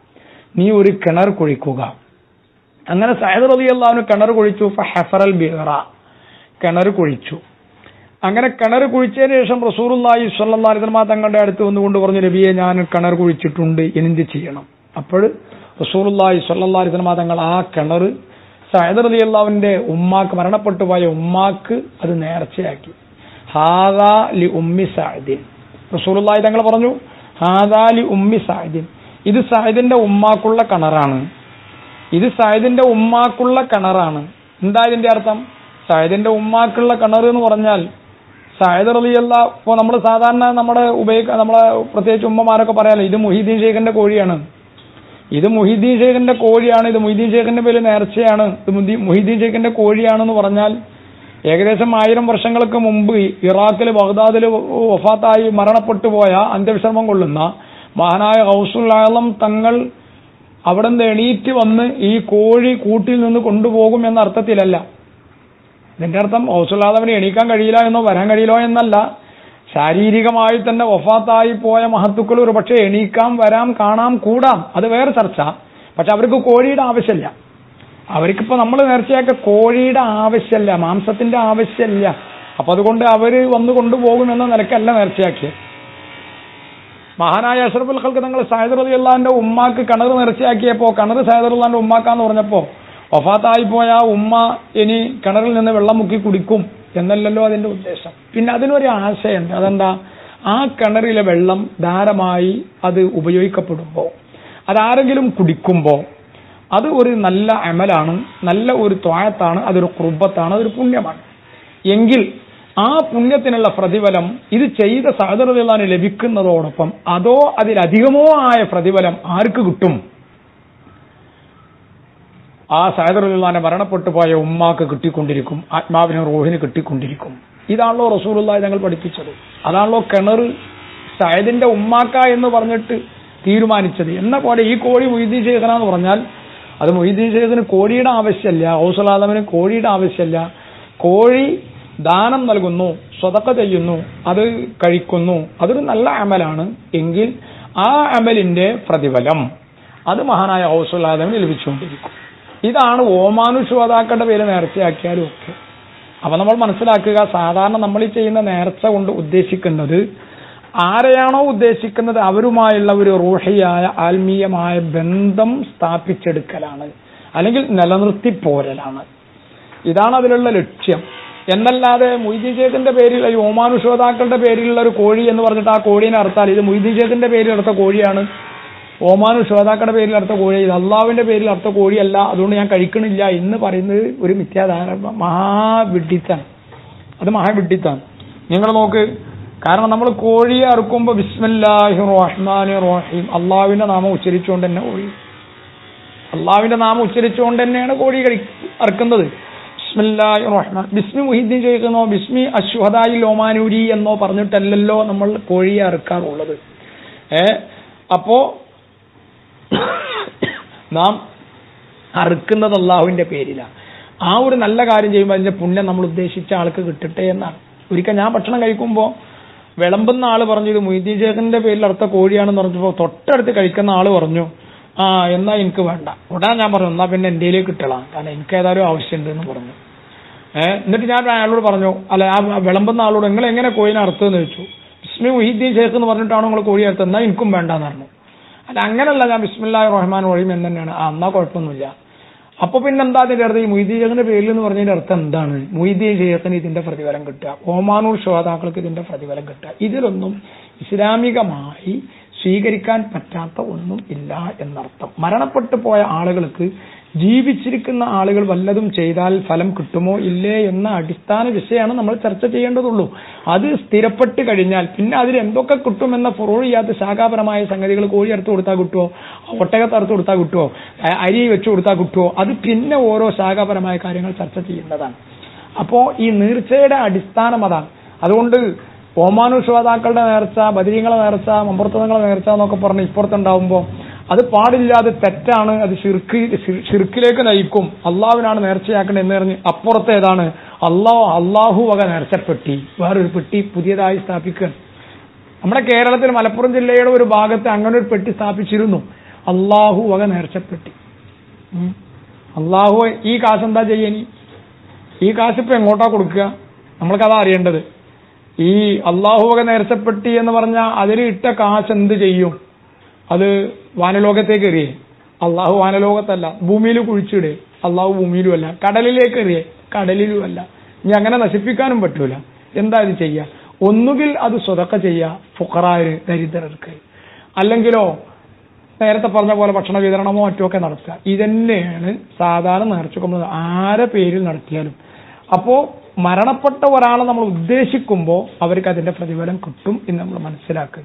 നീ ഒരു കിണർ കുഴിക്കുക. അങ്ങനെ സഅദ് റളിയല്ലാഹു അൻഹു കിണർ കുഴിച്ചു. ഫഹഫറൽ ബിഅറ, കിണർ കുഴിച്ചു. അങ്ങനെ കിണർ കുഴിച്ചതിന് ശേഷം റസൂലുള്ളാഹി സ്വല്ലല്ലാഹു അലൈഹി വസല്ലം തങ്ങളുടെ അടുത്ത് വന്നുകൊണ്ട് പറഞ്ഞു, നബിയെ ഞാൻ കിണർ കുഴിച്ചിട്ടുണ്ട്, എന്ത് ചെയ്യണം? അപ്പോൾ റസൂലുള്ളാഹി സ്വല്ലല്ലാഹു അലൈഹി വസല്ലം തങ്ങൾ ആ കിണർ സഅദ് റളിയല്ലാഹു അൻഹുവിന്റെ ഉമ്മാക്ക്, മരണപ്പെട്ടു പോയ ഉമ്മാക്ക് അത് നേർച്ചയാക്കി. ഹാദാ ലി ഉമ്മി സഅദിൻ, റസൂലുള്ളാഹി തങ്ങൾ പറഞ്ഞു ഹാദാ ലി ഉമ്മി സഅദിൻ, ഇത് സഅദിന്റെ ഉമ്മാക്കുള്ള കിണറാണ്, ഇത് സഅദിന്റെ ഉമ്മാക്കുള്ള കിണറാണ്. എന്താ ഇതിന്റെ അർത്ഥം? സഅദിന്റെ ഉമ്മാക്കുള്ള കിണർ എന്ന് പറഞ്ഞാൽ സഅദ് റളിയല്ലാഹു, ഇപ്പോൾ നമ്മൾ സാധാരണ നമ്മളെ പ്രത്യേകിച്ച് ഉമ്മമാരൊക്കെ പറയാലോ, ഇത് മുഹീദ്ദീൻ ഷേഖിന്റെ കോഴിയാണ്, ഇത് മുഹീദ്ദീൻ ഷേഖിന്റെ കോഴിയാണ്, ഇത് മുഹീദ്ദീൻ ഷേഖിന്റെ പേരിൽ നേർച്ചയാണ്, ഇത് മുഹീദ്ദീൻ ഷേഖിന്റെ കോഴിയാണെന്ന് പറഞ്ഞാൽ ഏകദേശം 1000 വർഷങ്ങൾക്ക് മുമ്പ് ഇറാഖിൽ ബഗ്ദാദിൽ വഫാത്തായി മരണപ്പെട്ടു പോയ, അന്ത്യവിശ്രമം കൊള്ളുന്ന മഹാനായ ഗൗസുൽ ആലം തങ്ങൾ അവിടെ നിന്ന് എണീറ്റ് വന്ന് ഈ കോഴി കൂട്ടിൽ നിന്ന് കൊണ്ടുപോകും എന്ന അർത്ഥത്തിലല്ല. ഇതിന്റെ അർത്ഥം ഗൗസുൽ ആലമിന് എണീക്കാൻ കഴിയില്ല എന്നോ വരാൻ കഴിയില്ലോ എന്നല്ല. ശാരീരികമായി തന്നെ വഫാത്തായി പോയ മഹത്തുക്കൾ ഒരു പക്ഷേ എണീക്കാം, വരാം, കാണാം, കൂടാം, അത് വേറെ ചർച്ച. പക്ഷെ അവർക്ക് കോഴിയുടെ ആവശ്യമില്ല. അവർക്കിപ്പോ നമ്മൾ നേർച്ചയാക്കിയ കോഴിയുടെ ആവശ്യമില്ല, മാംസത്തിന്റെ ആവശ്യമില്ല. അപ്പൊ അതുകൊണ്ട് അവര് വന്ന് കൊണ്ടുപോകുമെന്ന നിലക്കല്ല നേർച്ചയാക്കിയത്. മഹാനായ അഷ്റഫുൽ ഖൽഖ് തങ്ങൾ സഅദ് റളിയല്ലാഹുവിന്റെ ഉമ്മാക്ക് കിണർ നേർച്ചയാക്കിയപ്പോ, കിണർ സഅദ് റളിയല്ലാഹുവിന്റെ ഉമ്മാക്കാന്ന് പറഞ്ഞപ്പോ വഫാത്തായി പോയ ഉമ്മ ഇനി കിണറിൽ നിന്ന് വെള്ളം മുക്കി കുടിക്കും എന്നല്ലല്ലോ അതിന്റെ ഉദ്ദേശം. പിന്നെ അതിനൊരു ആശയമുണ്ട്. അതെന്താ? ആ കിണറിലെ വെള്ളം ധാരമായി അത് ഉപയോഗിക്കപ്പെടുമ്പോ, അതാരെങ്കിലും കുടിക്കുമ്പോ അത് ഒരു നല്ല അമലാണ്, നല്ല ഒരു ത്വാഅത്താണ്, അതൊരു ഖുർബത്താണ്, അതൊരു പുണ്യമാണ്. എങ്കിൽ ആ പുണ്യത്തിനുള്ള പ്രതിഫലം ഇത് ചെയ്ത സഅദ് റളിയല്ലാഹു അൻഹു ലഭിക്കുന്നതോടൊപ്പം അതോ അതിലധികമോ ആയ പ്രതിഫലം ആർക്ക് കിട്ടും? ആ സഅദ് റളിയല്ലാഹു അൻഹു മരണപ്പെട്ടു പോയ ഉമ്മാക്ക് കിട്ടിക്കൊണ്ടിരിക്കും, ആത്മാവിന് റൂഹിന് കിട്ടിക്കൊണ്ടിരിക്കും. ഇതാണല്ലോ റസൂലുള്ളാഹി തങ്ങൾ പഠിപ്പിച്ചത്. അതാണല്ലോ കിണർ സഅദിന്റെ ഉമ്മാക്ക എന്ന് പറഞ്ഞിട്ട് തീരുമാനിച്ചത്. എന്ന പോലെ ഈ കോഴി മുഹീദ്ദീൻ ഷേഖിനാന്ന് പറഞ്ഞാൽ അത് മുഹീദ്ദീൻ ഷേഖിന് കോഴിയുടെ ആവശ്യമില്ല, ഗൗസുൽ ആലമിന് കോഴിയുടെ ആവശ്യമില്ല. കോഴി ദാനം നൽകുന്നു, സ്വതക്ക ചെയ്യുന്നു, അത് കഴിക്കുന്നു, അതൊരു നല്ല അമലാണ്. എങ്കിൽ ആ അമലിന്റെ പ്രതിഫലം അത് മഹാനായ ഗൗസുൽ ആലമിന് ലഭിച്ചുകൊണ്ടിരിക്കും. ഇതാണ് ഓമാനു ശുഹദാക്കളുടെ പേര് നേർച്ചയാക്കിയാലും ഒക്കെ. അപ്പൊ നമ്മൾ മനസ്സിലാക്കുക, സാധാരണ നമ്മൾ ഈ ചെയ്യുന്ന നേർച്ച കൊണ്ട് ഉദ്ദേശിക്കുന്നത് ആരെയാണോ ഉദ്ദേശിക്കുന്നത് അവരുമായുള്ള ഒരു റൂഹിയായ ആത്മീയമായ ബന്ധം സ്ഥാപിച്ചെടുക്കലാണ്, അല്ലെങ്കിൽ നിലനിർത്തിപ്പോരലാണ്. ഇതാണ് അതിലുള്ള ലക്ഷ്യം. എന്നല്ലാതെ മുഹീദ്ദീൻ ഷേഖിന്റെ പേരിൽ ഈ ഓമാനു ശുഹദാക്കളുടെ പേരിലുള്ള ഒരു കോഴി എന്ന് പറഞ്ഞിട്ട് ആ കോഴീനെ അറുത്താൽ ഇത് മുഹീദ്ദീൻ ഷേഖിന്റെ പേരിൽ അടുത്ത കോഴിയാണ്, ഓമാനു ശുഹദാക്കളുടെ പേരിൽ അടുത്ത കോഴി, ഇത് അള്ളാഹുവിന്റെ പേരിൽ അടുത്ത കോഴിയല്ല, അതുകൊണ്ട് ഞാൻ കഴിക്കണില്ല എന്ന് പറയുന്നത് ഒരു മിഥ്യാധാരണ, മഹാവിഡ്ഢിത്താണ്. അത് മഹാവിഡ്ഢിത്താണ്. നിങ്ങൾ നോക്ക്, കാരണം നമ്മൾ കോഴിയെ അറുക്കുമ്പോൾ ബിസ്മില്ലാഹിർ റഹ്മാനിർ റഹീം, അള്ളാഹുവിന്റെ നാമം ഉച്ചരിച്ചുകൊണ്ട് തന്നെ കോഴി, അള്ളാഹുവിന്റെ നാമം ഉച്ചരിച്ചുകൊണ്ട് തന്നെയാണ് കോഴി അറുക്കുന്നത്. ബിസ്മില്ലാഹിർ റഹ്മാൻ, ബിസ്മി മുഹീദ്ദീൻ ഷേഖെന്നോ ബിസ്മി അശ്ഹദായിൽ ഓമാനൂരി എന്നോ പറഞ്ഞിട്ടല്ലല്ലോ നമ്മൾ കോഴിയെ അറുക്കാറുള്ളത്. അപ്പോ നാം അറുക്കുന്നത് അള്ളാഹുവിന്റെ പേരിലാണ്. ആ ഒരു നല്ല കാര്യം ചെയ്യുമ്പോൾ അതിന്റെ പുണ്യം നമ്മൾ ഉദ്ദേശിച്ച ആൾക്ക് കിട്ടട്ടെ എന്നാണ്. ഒരിക്കൽ ഞാൻ ഭക്ഷണം കഴിക്കുമ്പോൾ വിളമ്പുന്ന ആള് പറഞ്ഞു ഇത് മുഹീദ്ദീൻ ഷേഖിന്റെ പേരിൽ അടുത്ത കോഴിയാണെന്ന് പറഞ്ഞപ്പോൾ തൊട്ടടുത്ത് കഴിക്കുന്ന ആള് പറഞ്ഞു എന്നാ എനിക്ക് വേണ്ട. ഉടനെ ഞാൻ പറഞ്ഞു എന്നാ പിന്നെ എന്റെയിലേക്ക് കിട്ടலாம், കാരണം എനിക്ക് ഏതായാലും ആവശ്യമുണ്ട് എന്ന് പറഞ്ഞു. എന്നിട്ട് ഞാൻ അയാളോട് പറഞ്ഞു, അല്ല ആ വിളമ്പുന്ന ആളോട് നിങ്ങൾ എങ്ങനെ കോഴിനെ അറുത്തതെന്ന് ചോദിച്ചു. ബിസ്മി മുഹീദ്ദീൻ ഷേഖ് എന്ന് പറഞ്ഞിട്ടാണോ നിങ്ങൾ കോഴി അറുത്തത്? എന്നാ എനിക്കും വേണ്ടെന്ന് പറഞ്ഞു. അല്ല അങ്ങനെയല്ല, ഞാൻ ബിസ്മില്ലാഹിർ റഹ്മാനിർ റഹീം എന്ന് തന്നെയാണ്. എന്നാ കുഴപ്പമൊന്നുമില്ല. അപ്പൊ പിന്നെ എന്താ അതിന്റെ അർത്ഥം? ഈ മുഹീദ്ദീൻ ഷേഖിന്റെ പേരിൽ എന്ന് പറഞ്ഞതിന്റെ അർത്ഥം എന്താണ്? മുഹീദ്ദീൻ ഷേഖിന് ഇതിന്റെ പ്രതിഫലം കിട്ടുക, ഓമാനൂർ ശുഹദാക്കൾക്ക് ഇതിന്റെ പ്രതിഫലം കിട്ടുക. ഇതിലൊന്നും ഇസ്ലാമികമായി സ്വീകരിക്കാൻ പറ്റാത്ത ഒന്നും ഇല്ല എന്നർത്ഥം. മരണപ്പെട്ടു പോയ ആളുകൾക്ക് ജീവിച്ചിരിക്കുന്ന ആളുകൾ വല്ലതും ചെയ്താൽ ഫലം കിട്ടുമോ ഇല്ലേ എന്ന അടിസ്ഥാന വിഷയമാണ് നമ്മൾ ചർച്ച ചെയ്യേണ്ടതുള്ളൂ. അത് സ്ഥിരപ്പെട്ട് കഴിഞ്ഞാൽ പിന്നെ അതിൽ എന്തൊക്കെ കിട്ടുമെന്ന ഫുറൂഇയാത്ത് ശാഖാപരമായ സംഗതികൾ, കോഴി അറുത്ത് കൊടുത്താൽ കിട്ടുമോ, ഒട്ടകത്ത് അറുത്ത് കൊടുത്താൽ കിട്ടുമോ, അരി വെച്ചു കൊടുത്താൽ കിട്ടുമോ, അത് പിന്നെ ഓരോ ശാഖാപരമായ കാര്യങ്ങൾ ചർച്ച ചെയ്യുന്നതാണ്. അപ്പോ ഈ നീർച്ചയുടെ അടിസ്ഥാനം അതാണ്. അതുകൊണ്ട് ഓമാനു ശുഹദാക്കളുടെ നേർച്ച, ബദരീങ്ങളെ നേർച്ച, മമ്പുറത്തങ്ങളെ നേർച്ച എന്നൊക്കെ പറഞ്ഞ് ഇപ്പുറത്തുണ്ടാവുമ്പോൾ അത് പാടില്ല, അത് തെറ്റാണ്, അത് ഷിർക്കിലേക്ക് നയിക്കും, അള്ളാഹുവിനാണ് നേർച്ചയാക്കേണ്ടത് എന്ന് പറഞ്ഞ് അപ്പുറത്ത് ഏതാണ് അള്ളാഹു വക നേർച്ചപ്പെട്ടി, വേറൊരു പെട്ടി പുതിയതായി സ്ഥാപിക്കുക. നമ്മുടെ കേരളത്തിൽ മലപ്പുറം ജില്ലയുടെ ഒരു ഭാഗത്ത് അങ്ങനെ ഒരു പെട്ടി സ്ഥാപിച്ചിരുന്നു. അള്ളാഹു വക നേർച്ചപ്പെട്ടി. അള്ളാഹു ഈ കാശ് എന്താ ചെയ്യനി? ഈ കാശ് ഇപ്പൊ എങ്ങോട്ടാ കൊടുക്കുക? നമ്മൾക്കതാ അറിയേണ്ടത്. ഈ അള്ളാഹു വക നേർച്ചപ്പെട്ടി എന്ന് പറഞ്ഞാൽ അതിൽ ഇട്ട കാശ് എന്ത് ചെയ്യും? അത് വാനലോകത്തേക്ക് എറിയേ? അള്ളാഹു വാനലോകത്തല്ല, ഭൂമിയിൽ കുഴിച്ചിടേ? അള്ളാഹു ഭൂമിയിലും അല്ല. കടലിലേക്ക് എറിയേ? കടലിലും അല്ല. ഇനി അങ്ങനെ നശിപ്പിക്കാനും പറ്റൂല. എന്താ ഇത് ചെയ്യുക? ഒന്നുകിൽ അത് സ്വതക്ക ചെയ്യുക, ഫുഖറായിന്, ദരിദ്രർക്ക്, അല്ലെങ്കിലോ നേരത്തെ പറഞ്ഞ പോലെ ഭക്ഷണ വിതരണമോ മറ്റുമൊക്കെ നടത്തുക. ഇതന്നെയാണ് സാധാരണ നേർച്ചക്കുന്നത്, ആരെ പേരിൽ നടത്തിയാലും. അപ്പോ മരണപ്പെട്ട ഒരാളെ നമ്മൾ ഉദ്ദേശിക്കുമ്പോൾ അവർക്ക് അതിന്റെ പ്രതിഫലം കിട്ടും എന്ന് നമ്മൾ മനസ്സിലാക്കുക.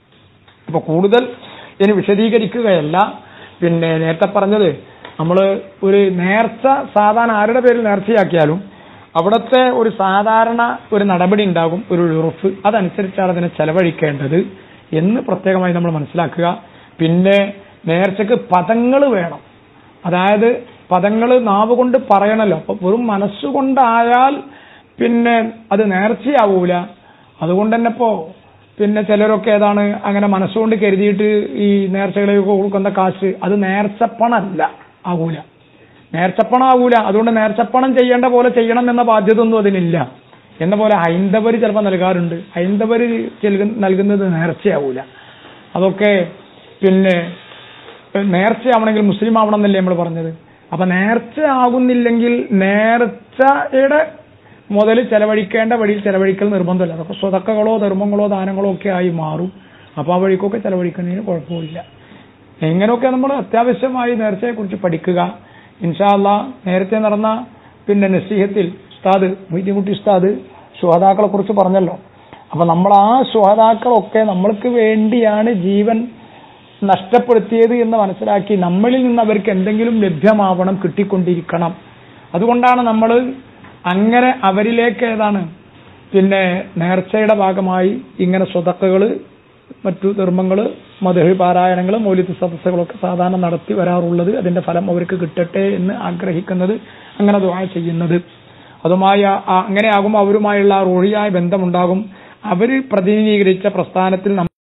അപ്പൊ കൂടുതൽ ഇനി വിശദീകരിക്കുകയല്ല. പിന്നെ നേരത്തെ പറഞ്ഞത് നമ്മൾ ഒരു നേർച്ച സാധാരണ ആരുടെ പേരിൽ നേർച്ചയാക്കിയാലും അവിടുത്തെ ഒരു സാധാരണ ഒരു നടപടി ഉണ്ടാകും, ഒരു ഉറഫ്. അതനുസരിച്ചാണ് അതിനെ ചെലവഴിക്കേണ്ടത് എന്ന് പ്രത്യേകമായി നമ്മൾ മനസ്സിലാക്കുക. പിന്നെ നേർച്ചക്ക് പദങ്ങൾ വേണം. അതായത് പദങ്ങൾ നാവ് കൊണ്ട് പറയണല്ലോ. അപ്പൊ വെറും മനസ്സുകൊണ്ടായാൽ പിന്നെ അത് നേർച്ചയാവൂല. അതുകൊണ്ട് തന്നെ ഇപ്പോ പിന്നെ ചിലരൊക്കെ ഏതാണ് അങ്ങനെ മനസ്സുകൊണ്ട് കരുതിയിട്ട് ഈ നേർച്ചകളിലേക്ക് കൊടുക്കുന്ന കാശ് അത് നേർച്ചപ്പണല്ല, ആകൂല, നേർച്ചപ്പണം ആകൂല. അതുകൊണ്ട് നേർച്ചപ്പണം ചെയ്യേണ്ട പോലെ ചെയ്യണം എന്ന ബാധ്യത ഒന്നും അതിനില്ല. എന്ന പോലെ ഹൈന്ദവർ ചിലപ്പോൾ നൽകാറുണ്ട്. ഹൈന്ദവർ നൽകുന്നത് നേർച്ചയാവൂല. അതൊക്കെ പിന്നെ നേർച്ചയാവണമെങ്കിൽ മുസ്ലിം ആവണം എന്നല്ലേ നമ്മൾ പറഞ്ഞത്. അപ്പൊ നേർച്ച ആകുന്നില്ലെങ്കിൽ നേർച്ചയുടെ മുതൽ ചെലവഴിക്കേണ്ട വഴിയിൽ ചെലവഴിക്കൽ നിർബന്ധമില്ല. അതൊക്കെ സ്വതക്കകളോ ധർമ്മങ്ങളോ ദാനങ്ങളോ ഒക്കെ ആയി മാറും. അപ്പൊ ആ വഴിക്കൊക്കെ ചെലവഴിക്കുന്നതിന് കുഴപ്പമില്ല. എങ്ങനെയൊക്കെ നമ്മൾ അത്യാവശ്യമായി നേർച്ചയെക്കുറിച്ച് പഠിക്കുക. ഇൻഷാ അല്ലാഹ് നേരത്തെ നടന്ന പിന്നെ നസീഹത്തിൽ ഉസ്താദ് മൊയ്തീൻകുട്ടി ഉസ്താദ് ശുഹദാക്കളെ കുറിച്ച് പറഞ്ഞല്ലോ. അപ്പൊ നമ്മൾ ആ ശുഹദാക്കളൊക്കെ നമ്മൾക്ക് വേണ്ടിയാണ് ജീവൻ നഷ്ടപ്പെടുത്തിയത് എന്ന് മനസ്സിലാക്കി നമ്മളിൽ നിന്ന് അവർക്ക് എന്തെങ്കിലും ലഭ്യമാവണം, കിട്ടിക്കൊണ്ടിരിക്കണം. അതുകൊണ്ടാണ് നമ്മൾ അങ്ങനെ അവരിലേക്ക് ഏതാണ് പിന്നെ നേർച്ചയുടെ ഭാഗമായി ഇങ്ങനെ സ്വതക്കകള്, മറ്റു ധർമ്മങ്ങള്, മദ്ഹ് പാരായണങ്ങൾ, മൗലിദ് സദസ്സുകളൊക്കെ സാധാരണ നടത്തി വരാറുള്ളത്. അതിന്റെ ഫലം അവർക്ക് കിട്ടട്ടെ എന്ന് ആഗ്രഹിക്കുന്നത്, അങ്ങനെ ദുആ ചെയ്യുന്നത്. അതുമായി അങ്ങനെ ആകുമ്പോൾ അവരുമായുള്ള റൂഹിയായ ബന്ധമുണ്ടാകും. അവർ പ്രതിനിധീകരിച്ച പ്രസ്ഥാനത്തിൽ